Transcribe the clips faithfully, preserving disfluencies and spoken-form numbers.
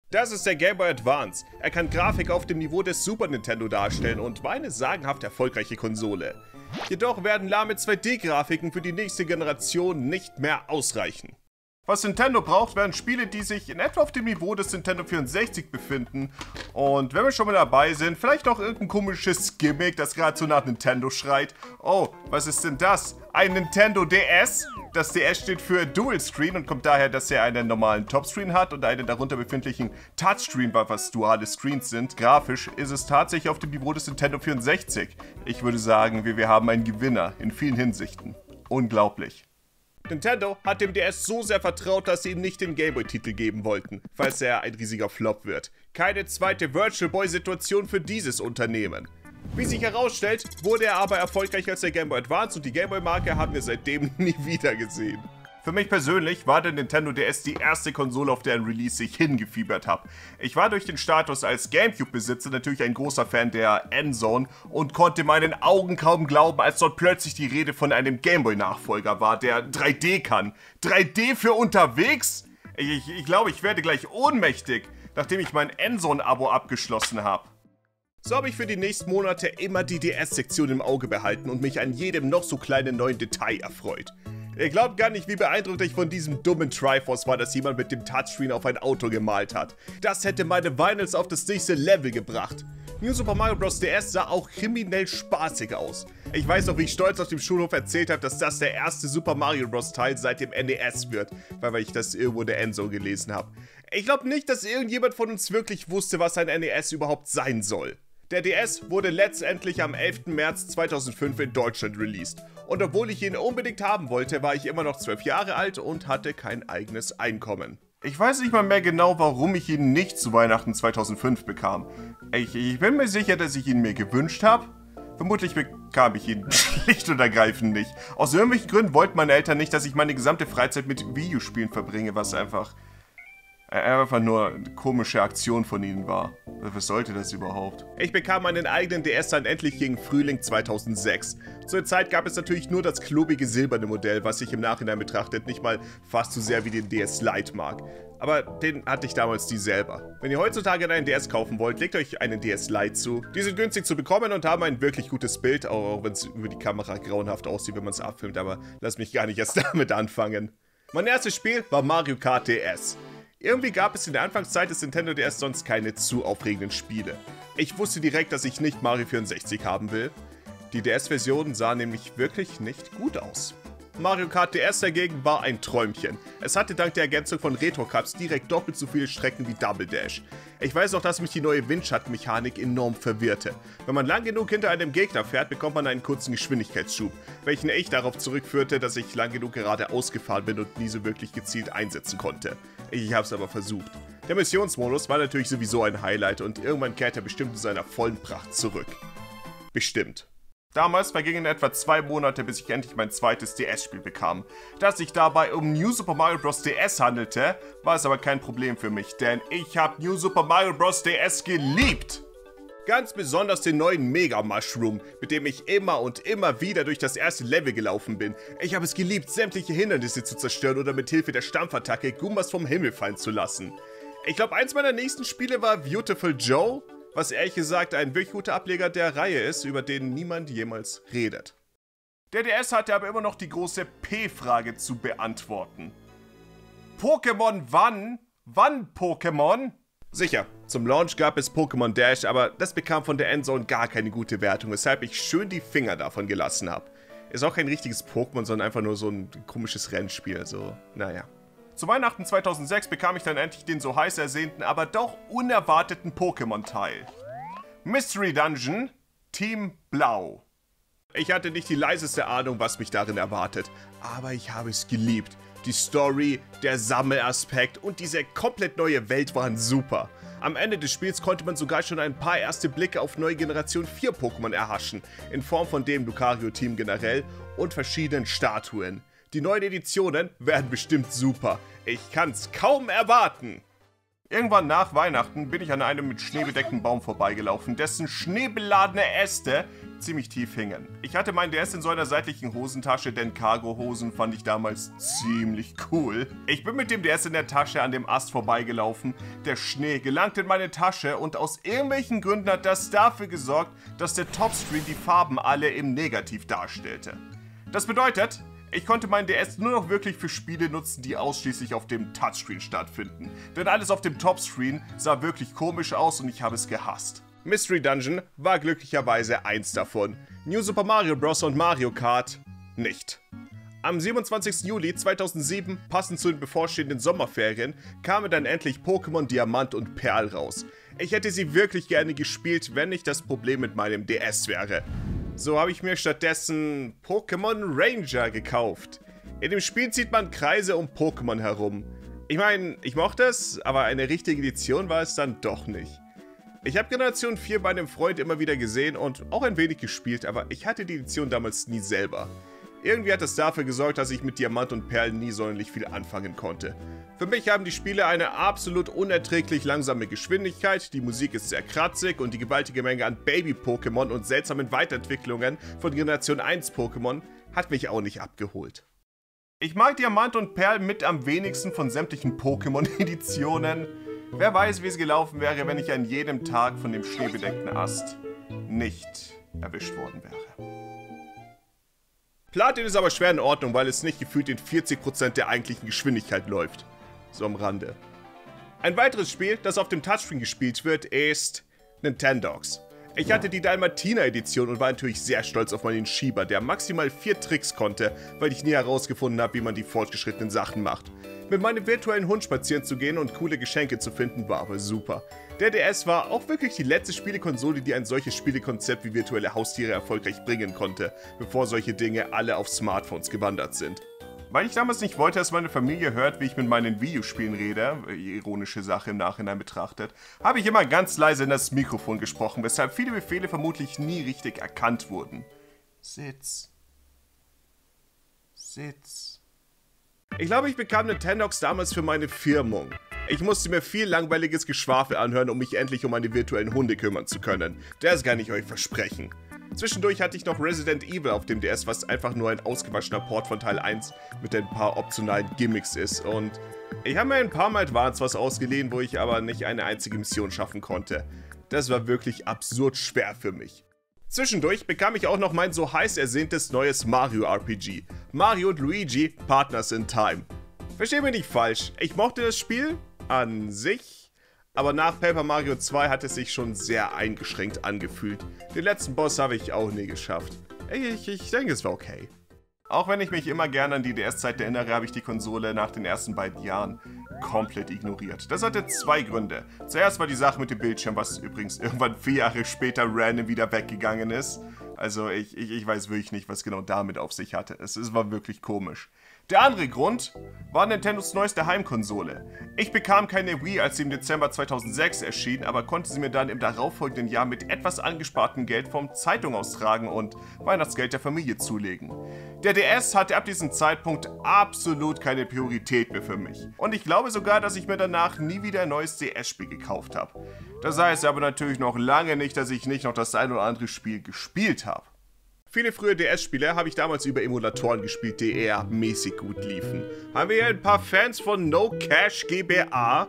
Das ist der Game Boy Advance. Er kann Grafik auf dem Niveau des Super Nintendo darstellen und war eine sagenhaft erfolgreiche Konsole. Jedoch werden lahme zwei D Grafiken für die nächste Generation nicht mehr ausreichen. Was Nintendo braucht, wären Spiele, die sich in etwa auf dem Niveau des Nintendo vierundsechzig befinden. Und wenn wir schon mal dabei sind, vielleicht auch irgendein komisches Gimmick, das gerade so nach Nintendo schreit. Oh, was ist denn das? Ein Nintendo D S? Das D S steht für Dual Screen und kommt daher, dass er einen normalen Topscreen hat und einen darunter befindlichen Touchscreen, was duale Screens sind. Grafisch ist es tatsächlich auf dem Niveau des Nintendo vierundsechzig. Ich würde sagen, wir, wir haben einen Gewinner in vielen Hinsichten. Unglaublich. Nintendo hat dem D S so sehr vertraut, dass sie ihm nicht den Game Boy-Titel geben wollten, falls er ein riesiger Flop wird. Keine zweite Virtual Boy-Situation für dieses Unternehmen. Wie sich herausstellt, wurde er aber erfolgreicher als der Game Boy Advance und die Game Boy-Marke haben wir seitdem nie wieder gesehen. Für mich persönlich war der Nintendo D S die erste Konsole, auf deren Release ich hingefiebert habe. Ich war durch den Status als GameCube-Besitzer natürlich ein großer Fan der N-Zone und konnte meinen Augen kaum glauben, als dort plötzlich die Rede von einem Gameboy-Nachfolger war, der drei D kann. drei D für unterwegs? Ich, ich, ich glaube, ich werde gleich ohnmächtig, nachdem ich mein N-Zone-Abo abgeschlossen habe. So habe ich für die nächsten Monate immer die D S-Sektion im Auge behalten und mich an jedem noch so kleinen neuen Detail erfreut. Ihr glaubt gar nicht, wie beeindruckt ich von diesem dummen Triforce war, dass jemand mit dem Touchscreen auf ein Auto gemalt hat. Das hätte meine Vinyls auf das nächste Level gebracht. New Super Mario Bros. D S sah auch kriminell spaßig aus. Ich weiß noch, wie ich stolz auf dem Schulhof erzählt habe, dass das der erste Super Mario Bros. Teil seit dem N E S wird, weil ich das irgendwo in der Endzone gelesen habe. Ich glaube nicht, dass irgendjemand von uns wirklich wusste, was ein N E S überhaupt sein soll. Der D S wurde letztendlich am elften März zweitausendfünf in Deutschland released. Und obwohl ich ihn unbedingt haben wollte, war ich immer noch zwölf Jahre alt und hatte kein eigenes Einkommen. Ich weiß nicht mal mehr genau, warum ich ihn nicht zu Weihnachten zweitausendfünf bekam. Ich, ich bin mir sicher, dass ich ihn mir gewünscht habe. Vermutlich bekam ich ihn schlicht und ergreifend nicht. Aus irgendwelchen Gründen wollten meine Eltern nicht, dass ich meine gesamte Freizeit mit Videospielen verbringe, was einfach... einfach nur eine komische Aktion von ihnen war. Was sollte das überhaupt? Ich bekam meinen eigenen D S dann endlich gegen Frühling zweitausendsechs. Zur Zeit gab es natürlich nur das klobige silberne Modell, was ich im Nachhinein betrachtet nicht mal fast so sehr wie den D S Lite mag. Aber den hatte ich damals nie selber. Wenn ihr heutzutage einen D S kaufen wollt, legt euch einen D S Lite zu. Die sind günstig zu bekommen und haben ein wirklich gutes Bild, auch wenn es über die Kamera grauenhaft aussieht, wenn man es abfilmt, aber lasst mich gar nicht erst damit anfangen. Mein erstes Spiel war Mario Kart D S. Irgendwie gab es in der Anfangszeit des Nintendo D S sonst keine zu aufregenden Spiele. Ich wusste direkt, dass ich nicht Mario vierundsechzig haben will. Die D S-Version sah nämlich wirklich nicht gut aus. Mario Kart D S dagegen war ein Träumchen. Es hatte dank der Ergänzung von Retro Cups direkt doppelt so viele Strecken wie Double Dash. Ich weiß auch, dass mich die neue Windschattenmechanik enorm verwirrte. Wenn man lang genug hinter einem Gegner fährt, bekommt man einen kurzen Geschwindigkeitsschub, welchen ich darauf zurückführte, dass ich lang genug geradeaus gefahren bin und nie so wirklich gezielt einsetzen konnte. Ich hab's aber versucht. Der Missionsmodus war natürlich sowieso ein Highlight und irgendwann kehrt er bestimmt in seiner vollen Pracht zurück. Bestimmt. Damals vergingen etwa zwei Monate, bis ich endlich mein zweites D S-Spiel bekam. Da es sich dabei um New Super Mario Bros. D S handelte, war es aber kein Problem für mich, denn ich habe New Super Mario Bros. D S geliebt! Ganz besonders den neuen Mega Mushroom, mit dem ich immer und immer wieder durch das erste Level gelaufen bin. Ich habe es geliebt, sämtliche Hindernisse zu zerstören oder mit Hilfe der Stampfattacke Goombas vom Himmel fallen zu lassen. Ich glaube, eins meiner nächsten Spiele war Beautiful Joe, was ehrlich gesagt ein wirklich guter Ableger der Reihe ist, über den niemand jemals redet. Der D S hatte aber immer noch die große P-Frage zu beantworten. Pokémon wann? Wann Pokémon? Sicher, zum Launch gab es Pokémon Dash, aber das bekam von der Endzone gar keine gute Wertung, weshalb ich schön die Finger davon gelassen habe. Ist auch kein richtiges Pokémon, sondern einfach nur so ein komisches Rennspiel, so, naja. Zu Weihnachten zweitausendsechs bekam ich dann endlich den so heiß ersehnten, aber doch unerwarteten Pokémon-Teil. Mystery Dungeon, Team Blau. Ich hatte nicht die leiseste Ahnung, was mich darin erwartet, aber ich habe es geliebt. Die Story, der Sammelaspekt und diese komplett neue Welt waren super. Am Ende des Spiels konnte man sogar schon ein paar erste Blicke auf neue Generation vier Pokémon erhaschen, in Form von dem Lucario-Team generell und verschiedenen Statuen. Die neuen Editionen werden bestimmt super. Ich kann's kaum erwarten. Irgendwann nach Weihnachten bin ich an einem mit Schnee bedeckten Baum vorbeigelaufen, dessen schneebeladene Äste ziemlich tief hingen. Ich hatte meinen D S in so einer seitlichen Hosentasche, denn Cargo-Hosen fand ich damals ziemlich cool. Ich bin mit dem D S in der Tasche an dem Ast vorbeigelaufen. Der Schnee gelangte in meine Tasche und aus irgendwelchen Gründen hat das dafür gesorgt, dass der Topscreen die Farben alle im Negativ darstellte. Das bedeutet, ich konnte meinen D S nur noch wirklich für Spiele nutzen, die ausschließlich auf dem Touchscreen stattfinden. Denn alles auf dem Topscreen sah wirklich komisch aus und ich habe es gehasst. Mystery Dungeon war glücklicherweise eins davon. New Super Mario Bros. Und Mario Kart nicht. Am siebenundzwanzigsten Juli zweitausendsieben, passend zu den bevorstehenden Sommerferien, kamen dann endlich Pokémon Diamant und Perl raus. Ich hätte sie wirklich gerne gespielt, wenn nicht das Problem mit meinem D S wäre. So habe ich mir stattdessen Pokémon Ranger gekauft. In dem Spiel zieht man Kreise um Pokémon herum. Ich meine, ich mochte es, aber eine richtige Edition war es dann doch nicht. Ich habe Generation vier bei einem Freund immer wieder gesehen und auch ein wenig gespielt, aber ich hatte die Edition damals nie selber. Irgendwie hat es dafür gesorgt, dass ich mit Diamant und Perl nie sonderlich viel anfangen konnte. Für mich haben die Spiele eine absolut unerträglich langsame Geschwindigkeit, die Musik ist sehr kratzig und die gewaltige Menge an Baby-Pokémon und seltsamen Weiterentwicklungen von Generation eins Pokémon hat mich auch nicht abgeholt. Ich mag Diamant und Perl mit am wenigsten von sämtlichen Pokémon-Editionen. Wer weiß, wie es gelaufen wäre, wenn ich an jedem Tag von dem schneebedeckten Ast nicht erwischt worden wäre. Platin ist aber schwer in Ordnung, weil es nicht gefühlt in vierzig Prozent der eigentlichen Geschwindigkeit läuft. So am Rande. Ein weiteres Spiel, das auf dem Touchscreen gespielt wird, ist Nintendogs. Ich hatte die Dalmatiner-Edition und war natürlich sehr stolz auf meinen Schieber, der maximal vier Tricks konnte, weil ich nie herausgefunden habe, wie man die fortgeschrittenen Sachen macht. Mit meinem virtuellen Hund spazieren zu gehen und coole Geschenke zu finden, war aber super. Der D S war auch wirklich die letzte Spielekonsole, die ein solches Spielekonzept wie virtuelle Haustiere erfolgreich bringen konnte, bevor solche Dinge alle auf Smartphones gewandert sind. Weil ich damals nicht wollte, dass meine Familie hört, wie ich mit meinen Videospielen rede, ironische Sache im Nachhinein betrachtet, habe ich immer ganz leise in das Mikrofon gesprochen, weshalb viele Befehle vermutlich nie richtig erkannt wurden. Sitz. Sitz. Ich glaube, ich bekam Nintendogs damals für meine Firmung. Ich musste mir viel langweiliges Geschwafel anhören, um mich endlich um meine virtuellen Hunde kümmern zu können. Das kann ich euch versprechen. Zwischendurch hatte ich noch Resident Evil auf dem D S, was einfach nur ein ausgewaschener Port von Teil eins mit ein paar optionalen Gimmicks ist. Und ich habe mir ein paar Mal Advance was ausgeliehen, wo ich aber nicht eine einzige Mission schaffen konnte. Das war wirklich absurd schwer für mich. Zwischendurch bekam ich auch noch mein so heiß ersehntes neues Mario R P G. Mario und Luigi, Partners in Time. Versteh mich nicht falsch, ich mochte das Spiel an sich, aber nach Paper Mario zwei hat es sich schon sehr eingeschränkt angefühlt. Den letzten Boss habe ich auch nie geschafft. Ich, ich denke, es war okay. Auch wenn ich mich immer gerne an die D S-Zeit erinnere, habe ich die Konsole nach den ersten beiden Jahren komplett ignoriert. Das hatte zwei Gründe. Zuerst war die Sache mit dem Bildschirm, was übrigens irgendwann vier Jahre später random wieder weggegangen ist. Also ich, ich, ich weiß wirklich nicht, was genau damit auf sich hatte. Es, es war wirklich komisch. Der andere Grund war Nintendos neueste Heimkonsole. Ich bekam keine Wii, als sie im Dezember zweitausendsechs erschien, aber konnte sie mir dann im darauffolgenden Jahr mit etwas angespartem Geld vom Zeitung austragen und Weihnachtsgeld der Familie zulegen. Der D S hatte ab diesem Zeitpunkt absolut keine Priorität mehr für mich. Und ich glaube sogar, dass ich mir danach nie wieder ein neues D S-Spiel gekauft habe. Das heißt aber natürlich noch lange nicht, dass ich nicht noch das ein oder andere Spiel gespielt habe. Viele frühe D S-Spiele habe ich damals über Emulatoren gespielt, die eher mäßig gut liefen. Haben wir hier ein paar Fans von No Cash G b A?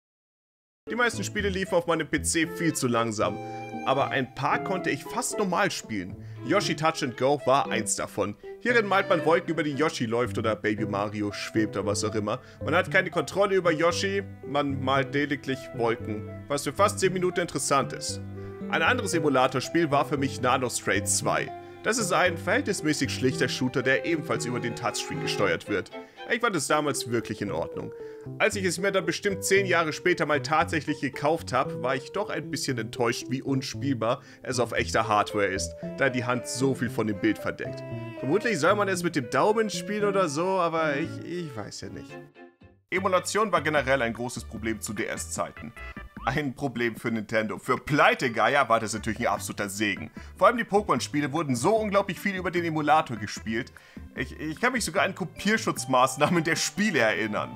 Die meisten Spiele liefen auf meinem P C viel zu langsam, aber ein paar konnte ich fast normal spielen. Yoshi Touch and Go war eins davon. Hierin malt man Wolken, über die Yoshi läuft oder Baby Mario schwebt oder was auch immer. Man hat keine Kontrolle über Yoshi, man malt lediglich Wolken, was für fast zehn Minuten interessant ist. Ein anderes Emulatorspiel war für mich Nanostray zwei. Das ist ein verhältnismäßig schlichter Shooter, der ebenfalls über den Touchscreen gesteuert wird. Ich fand es damals wirklich in Ordnung. Als ich es mir dann bestimmt zehn Jahre später mal tatsächlich gekauft habe, war ich doch ein bisschen enttäuscht, wie unspielbar es auf echter Hardware ist, da die Hand so viel von dem Bild verdeckt. Vermutlich soll man es mit dem Daumen spielen oder so, aber ich, ich weiß ja nicht. Emulation war generell ein großes Problem zu D S-Zeiten. Ein Problem für Nintendo. Für Pleitegeier war das natürlich ein absoluter Segen. Vor allem die Pokémon-Spiele wurden so unglaublich viel über den Emulator gespielt. Ich, ich kann mich sogar an Kopierschutzmaßnahmen der Spiele erinnern.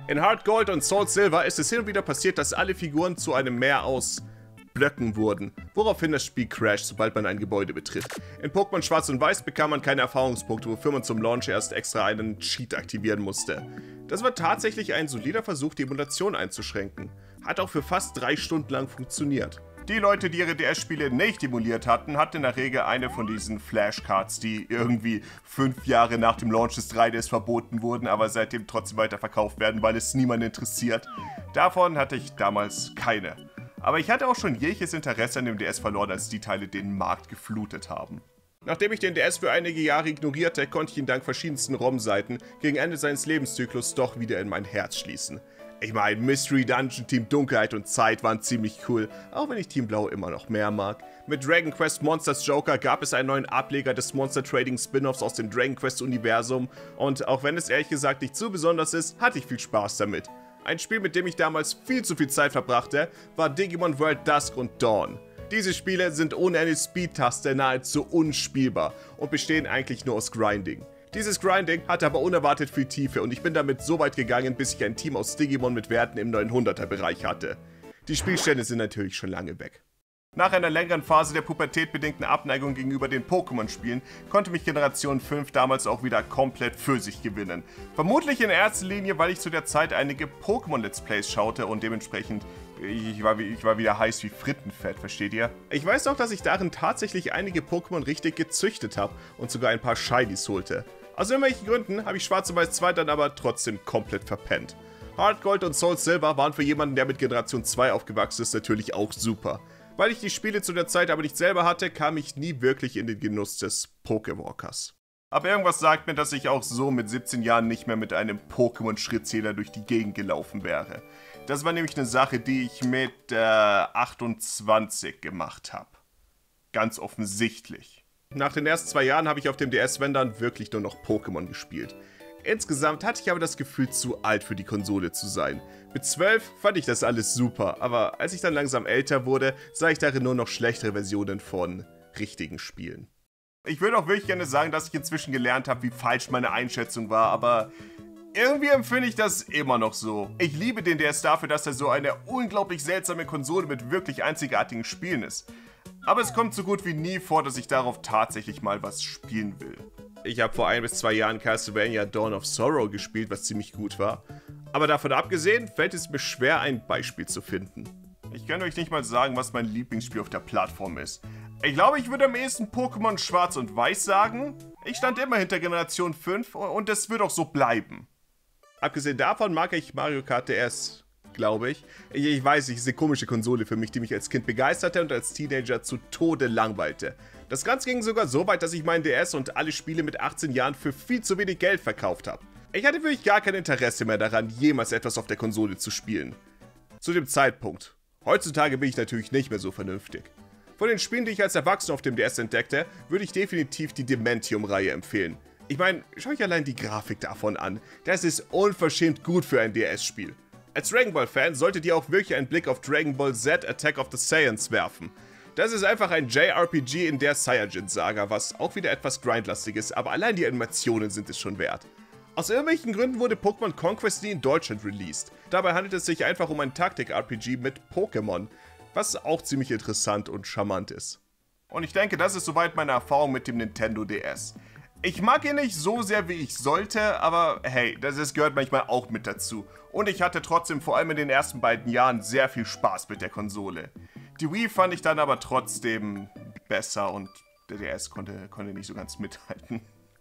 In Heart Gold und Soul Silver ist es hin und wieder passiert, dass alle Figuren zu einem Meer aus Blöcken wurden, woraufhin das Spiel crasht, sobald man ein Gebäude betritt. In Pokémon Schwarz und Weiß bekam man keine Erfahrungspunkte, wofür man zum Launch erst extra einen Cheat aktivieren musste. Das war tatsächlich ein solider Versuch, die Emulation einzuschränken. Hat auch für fast drei Stunden lang funktioniert. Die Leute, die ihre D S-Spiele nicht emuliert hatten, hatten in der Regel eine von diesen Flashcards, die irgendwie fünf Jahre nach dem Launch des drei D S verboten wurden, aber seitdem trotzdem weiterverkauft werden, weil es niemanden interessiert. Davon hatte ich damals keine. Aber ich hatte auch schon jegliches Interesse an dem D S verloren, als die Teile den Markt geflutet haben. Nachdem ich den D S für einige Jahre ignorierte, konnte ich ihn dank verschiedensten ROM-Seiten gegen Ende seines Lebenszyklus doch wieder in mein Herz schließen. Ich meine, Mystery Dungeon, Team Dunkelheit und Zeit waren ziemlich cool, auch wenn ich Team Blau immer noch mehr mag. Mit Dragon Quest Monsters Joker gab es einen neuen Ableger des Monster Trading Spin-Offs aus dem Dragon Quest Universum und auch wenn es ehrlich gesagt nicht zu besonders ist, hatte ich viel Spaß damit. Ein Spiel, mit dem ich damals viel zu viel Zeit verbrachte, war Digimon World Dusk und Dawn. Diese Spiele sind ohne eine Speed-Taste nahezu unspielbar und bestehen eigentlich nur aus Grinding. Dieses Grinding hatte aber unerwartet viel Tiefe und ich bin damit so weit gegangen, bis ich ein Team aus Digimon mit Werten im neunhunderter Bereich hatte. Die Spielstände sind natürlich schon lange weg. Nach einer längeren Phase der pubertätbedingten Abneigung gegenüber den Pokémon-Spielen konnte mich Generation fünf damals auch wieder komplett für sich gewinnen. Vermutlich in erster Linie, weil ich zu der Zeit einige Pokémon-Let's Plays schaute und dementsprechend, ich war, ich war wieder heiß wie Frittenfett, versteht ihr? Ich weiß auch, dass ich darin tatsächlich einige Pokémon richtig gezüchtet habe und sogar ein paar Shinies holte. Aus irgendwelchen Gründen habe ich Schwarz und Weiß zwei dann aber trotzdem komplett verpennt. Heart Gold und Soul Silver waren für jemanden, der mit Generation zwei aufgewachsen ist, natürlich auch super. Weil ich die Spiele zu der Zeit aber nicht selber hatte, kam ich nie wirklich in den Genuss des Pokewalkers. Aber irgendwas sagt mir, dass ich auch so mit siebzehn Jahren nicht mehr mit einem Pokémon-Schrittzähler durch die Gegend gelaufen wäre. Das war nämlich eine Sache, die ich mit äh, achtundzwanzig gemacht habe. Ganz offensichtlich. Nach den ersten zwei Jahren habe ich auf dem D S, wenn dann, wirklich nur noch Pokémon gespielt. Insgesamt hatte ich aber das Gefühl, zu alt für die Konsole zu sein. Mit zwölf fand ich das alles super, aber als ich dann langsam älter wurde, sah ich darin nur noch schlechtere Versionen von richtigen Spielen. Ich würde auch wirklich gerne sagen, dass ich inzwischen gelernt habe, wie falsch meine Einschätzung war, aber irgendwie empfinde ich das immer noch so. Ich liebe den D S dafür, dass er so eine unglaublich seltsame Konsole mit wirklich einzigartigen Spielen ist. Aber es kommt so gut wie nie vor, dass ich darauf tatsächlich mal was spielen will. Ich habe vor ein bis zwei Jahren Castlevania Dawn of Sorrow gespielt, was ziemlich gut war. Aber davon abgesehen, fällt es mir schwer, ein Beispiel zu finden. Ich kann euch nicht mal sagen, was mein Lieblingsspiel auf der Plattform ist. Ich glaube, ich würde am ehesten Pokémon Schwarz und Weiß sagen. Ich stand immer hinter Generation fünf und es wird auch so bleiben. Abgesehen davon mag ich Mario Kart D S, glaube ich. ich. Ich weiß, es ist eine komische Konsole für mich, die mich als Kind begeisterte und als Teenager zu Tode langweilte. Das Ganze ging sogar so weit, dass ich meinen D S und alle Spiele mit achtzehn Jahren für viel zu wenig Geld verkauft habe. Ich hatte wirklich gar kein Interesse mehr daran, jemals etwas auf der Konsole zu spielen. Zu dem Zeitpunkt. Heutzutage bin ich natürlich nicht mehr so vernünftig. Von den Spielen, die ich als Erwachsener auf dem D S entdeckte, würde ich definitiv die Dementium-Reihe empfehlen. Ich meine, schau euch allein die Grafik davon an. Das ist unverschämt gut für ein D S-Spiel. Als Dragon Ball-Fan solltet ihr auch wirklich einen Blick auf Dragon Ball Z Attack of the Saiyans werfen. Das ist einfach ein J R P G in der Saiyajin-Saga, was auch wieder etwas grindlastig ist, aber allein die Animationen sind es schon wert. Aus irgendwelchen Gründen wurde Pokémon Conquest nie in Deutschland released. Dabei handelt es sich einfach um ein Taktik-R P G mit Pokémon, was auch ziemlich interessant und charmant ist. Und ich denke, das ist soweit meine Erfahrung mit dem Nintendo D S. Ich mag ihn nicht so sehr, wie ich sollte, aber hey, das, das gehört manchmal auch mit dazu. Und ich hatte trotzdem vor allem in den ersten beiden Jahren sehr viel Spaß mit der Konsole. Die Wii fand ich dann aber trotzdem besser und der D S konnte, konnte nicht so ganz mithalten.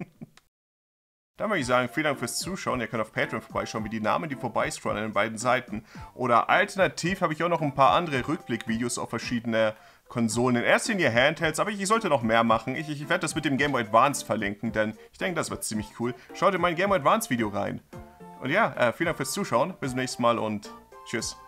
Dann würde ich sagen, vielen Dank fürs Zuschauen. Ihr könnt auf Patreon vorbeischauen, wie die Namen, die vorbeiscrollen an den beiden Seiten. Oder alternativ habe ich auch noch ein paar andere Rückblickvideos auf verschiedene Konsolen. In erster Linie Handhelds, aber ich, ich sollte noch mehr machen. Ich, ich werde das mit dem Game Boy Advance verlinken, denn ich denke, das wird ziemlich cool. Schaut in mein Game Boy Advance Video rein. Und ja, äh, vielen Dank fürs Zuschauen. Bis zum nächsten Mal und tschüss.